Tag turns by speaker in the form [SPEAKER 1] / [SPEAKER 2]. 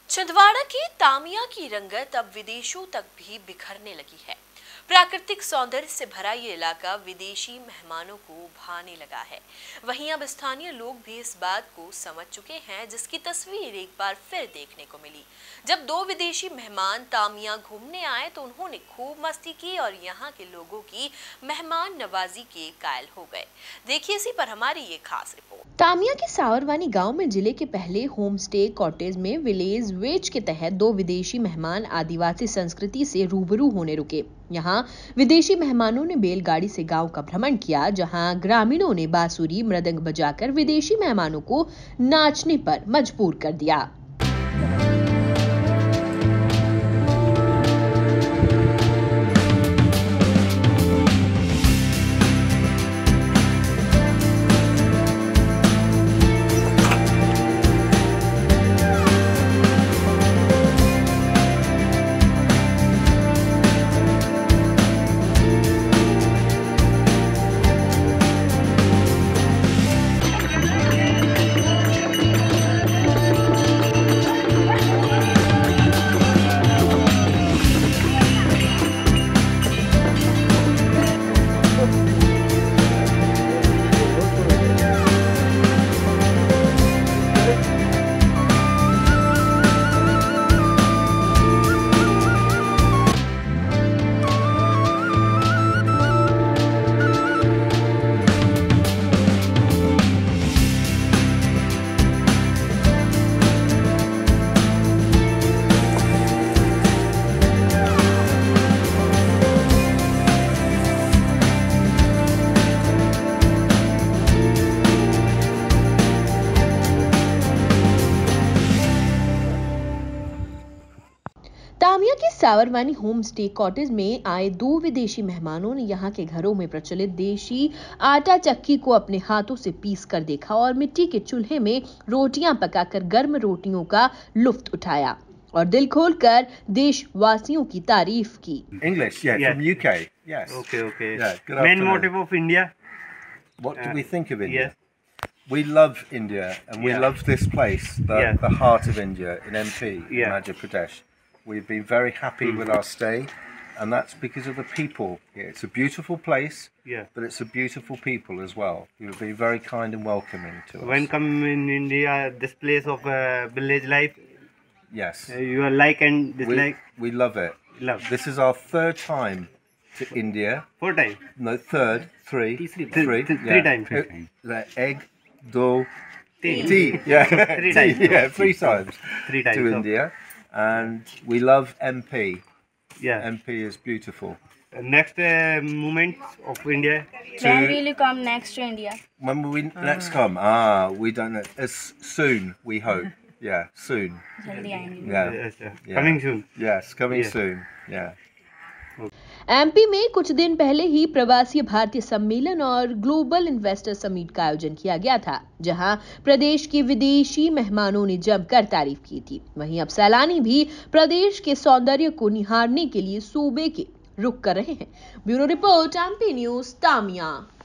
[SPEAKER 1] छिंदवाड़ा की तामिया की रंगत अब विदेशों तक भी बिखरने लगी है। प्राकृतिक सौंदर्य से भरा ये इलाका विदेशी मेहमानों को भाने लगा है। वहीं अब स्थानीय लोग भी इस बात को समझ चुके हैं, जिसकी तस्वीर एक बार फिर देखने को मिली। जब दो विदेशी मेहमान तामिया घूमने आए तो उन्होंने खूब मस्ती की और यहाँ के लोगों की मेहमान नवाजी के कायल हो गए। देखिए इसी पर हमारी ये खास रिपोर्ट।
[SPEAKER 2] तामिया के सावरवानी गांव में जिले के पहले होम स्टे कॉटेज में विलेज वेज के तहत दो विदेशी मेहमान आदिवासी संस्कृति से रूबरू होने रुके। यहाँ विदेशी मेहमानों ने बैलगाड़ी से गांव का भ्रमण किया, जहां ग्रामीणों ने बांसुरी मृदंग बजाकर विदेशी मेहमानों को नाचने पर मजबूर कर दिया। तामिया के सावरवानी होम स्टे कॉटेज में आए दो विदेशी मेहमानों ने यहाँ के घरों में प्रचलित देशी आटा चक्की को अपने हाथों से पीस कर देखा और मिट्टी के चूल्हे में रोटियां पकाकर गर्म रोटियों का लुत्फ उठाया और दिल खोलकर देशवासियों की तारीफ की।
[SPEAKER 3] English, yeah, from UK. Yes.
[SPEAKER 4] Okay.
[SPEAKER 3] Yeah, good
[SPEAKER 4] Main
[SPEAKER 3] afternoon.
[SPEAKER 4] motive of India.
[SPEAKER 3] What do we think of India?
[SPEAKER 4] Yes.
[SPEAKER 3] We love India, and we
[SPEAKER 4] Yeah.
[SPEAKER 3] love this place, the heart of India, in MP, in Madhya Pradesh. We've been very happy with our stay, and that's because of the people. Yeah, it's a beautiful place, but it's a beautiful people as well. You've been very kind and welcoming to us.
[SPEAKER 4] When come in India, this place of village life,
[SPEAKER 3] Yes.
[SPEAKER 4] you are like and dislike.
[SPEAKER 3] We love it.
[SPEAKER 4] Love.
[SPEAKER 3] This is our third time to India.
[SPEAKER 4] 4 times.
[SPEAKER 3] No, third, three.
[SPEAKER 4] Three times.
[SPEAKER 3] The egg, dough,
[SPEAKER 4] Tea.
[SPEAKER 3] tea. Yeah,
[SPEAKER 4] Three times.
[SPEAKER 3] Yeah, 3 times.
[SPEAKER 4] 3 times.
[SPEAKER 3] To India, and we love MP.
[SPEAKER 4] Yeah.
[SPEAKER 3] MP is beautiful.
[SPEAKER 4] Next moment of India.
[SPEAKER 5] When will you come next to India?
[SPEAKER 3] When will we next come? We don't know. As soon, we hope. Yeah, soon.
[SPEAKER 5] जल्दी आएंगे।
[SPEAKER 3] Yeah.
[SPEAKER 4] Yes. Coming soon.
[SPEAKER 3] Yes, coming
[SPEAKER 4] Yeah.
[SPEAKER 3] soon. Yeah.
[SPEAKER 2] MP में कुछ दिन पहले ही प्रवासी भारतीय सम्मेलन और ग्लोबल इन्वेस्टर समिट का आयोजन किया गया था, जहां प्रदेश के विदेशी मेहमानों ने जमकर तारीफ की थी। वहीं अब सैलानी भी प्रदेश के सौंदर्य को निहारने के लिए सूबे के रुख कर रहे हैं। Bureau report, MP news, Tamia.